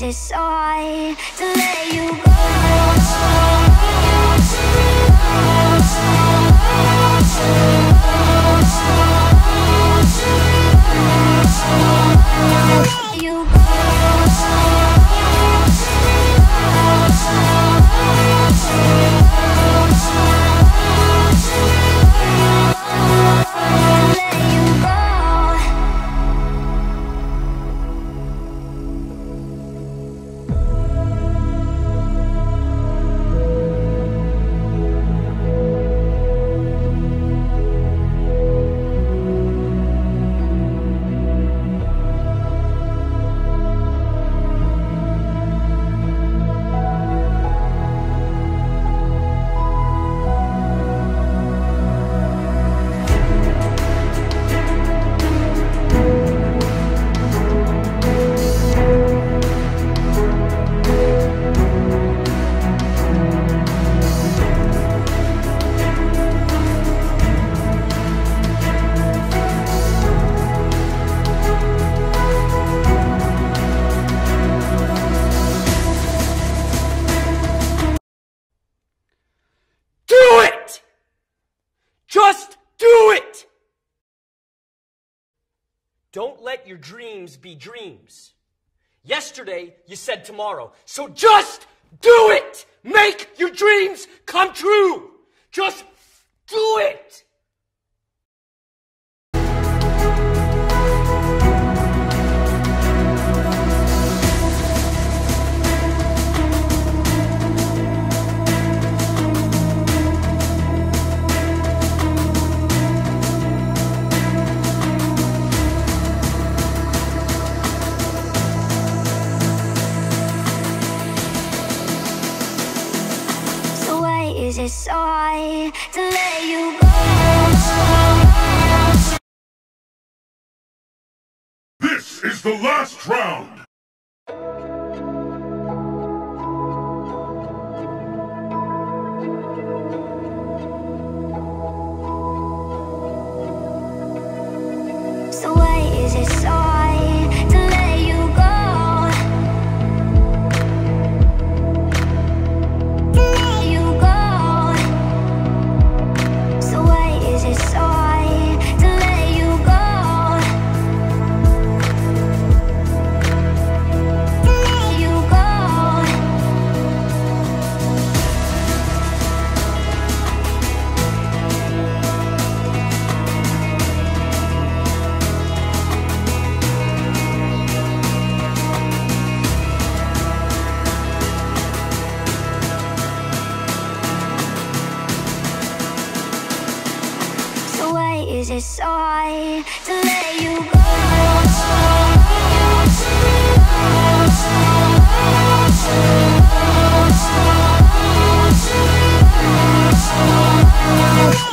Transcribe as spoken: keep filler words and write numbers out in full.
it so hard to let you go? You go. Just do it! Don't let your dreams be dreams. Yesterday, you said tomorrow. So just do it! Make your dreams come true! Just do it! Is it so hard to let you go? This is the last round! So why is it so hard to let you go? Is it so hard to let you go?